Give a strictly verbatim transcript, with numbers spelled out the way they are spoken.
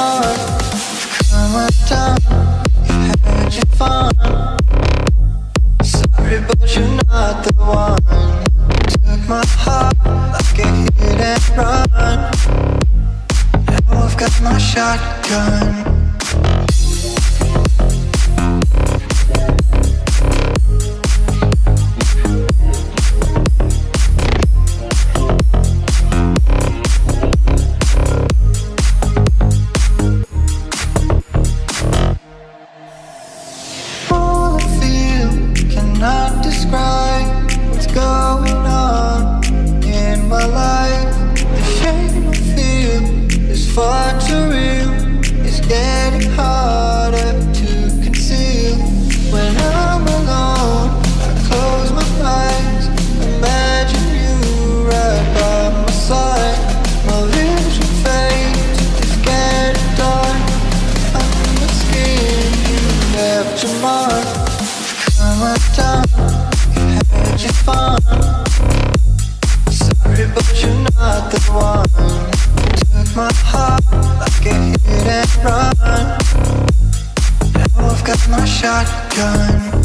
mark. Come undone, you had your fun. Sorry, but you're not the one. Took my heart like a hit and run. Now I've got my shotgun. Cannot describe what's going on in my life. The shame I feel is far too real. It's getting harder to conceal. When I'm alone, I close my eyes, imagine you right by my side. My vision fades, it's getting dark. I'm the skin, you left your mark. Come undone, you had your fun. Sorry, but you're not the one. Took my heart like a hit and run. Now I've got my shotgun.